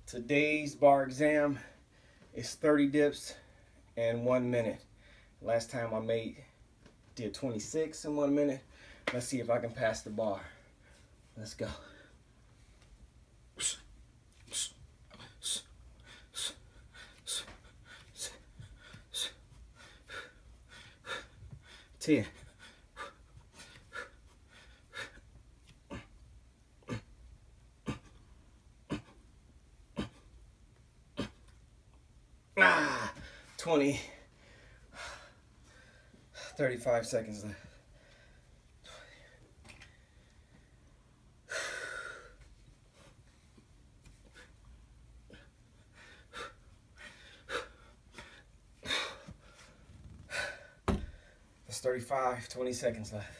Today's bar exam is 30 dips in 1 minute. Last time I did 26 in 1 minute. Let's see if I can pass the bar. Let's go. 10. 20. 35 seconds left. That's 35, 20 seconds left.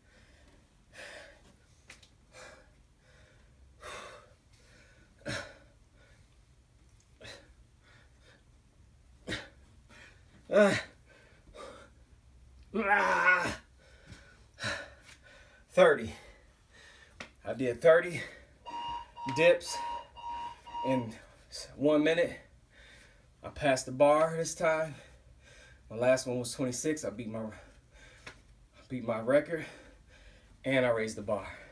Uh, 30. I did 30 dips in 1 minute. I passed the bar this time. My last one was 26. I beat my record, and I raised the bar.